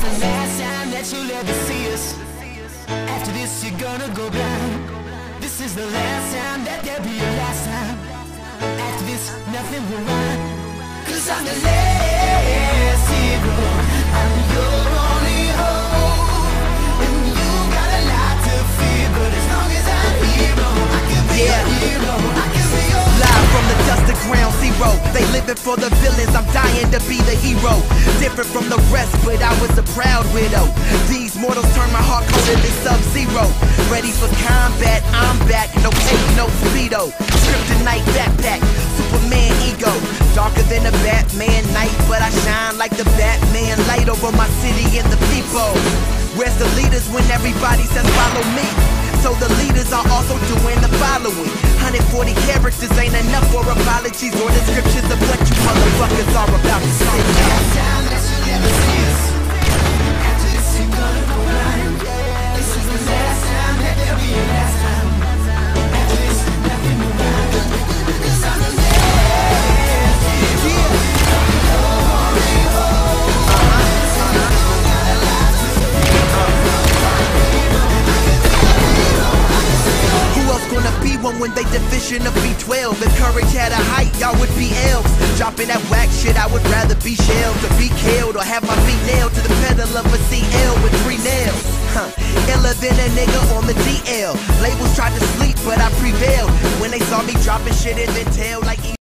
the last time that you'll ever see us. After this you're gonna go blind. This is the last time that there'll be a last time. After this nothing will rhyme. 'Cause I'm the last hero, I'm your only hope. And you got a lot to fear, but as long as I'm hero, I can be your hero, I can be your Live from the dust to ground zero. They living for the villains, I'm dying to be the hero. Different from the rest, but I was a proud widow. These mortals turn my heart colder than Sub-Zero. Ready for combat, I'm back, no cape, no speedo. Kryptonite backpack, Superman ego. Darker than a Batman night, but I shine like the Batman light over my city and the people. Where's the leaders when everybody says follow me? So the leaders are also doing the following. 140 characters ain't enough for apologies or descriptions of what you motherfuckers are about to say. last time that you'll ever see us. After this you're gonna go blind. This is the last time that there'll be a last time. After this nothing will rhyme. 'Cause I'm the last hero, I'm your only hope. Who else gonna be one when they deficient of B12? If courage had a height, y'all would be elves. Dropping that whack shit, I would rather be shelled to be killed, or have my feet nailed to the pedal of a CL with 3 nails. Iller than a nigga on the DL. Labels tried to sleep, but I prevailed when they saw me dropping shit in the tail like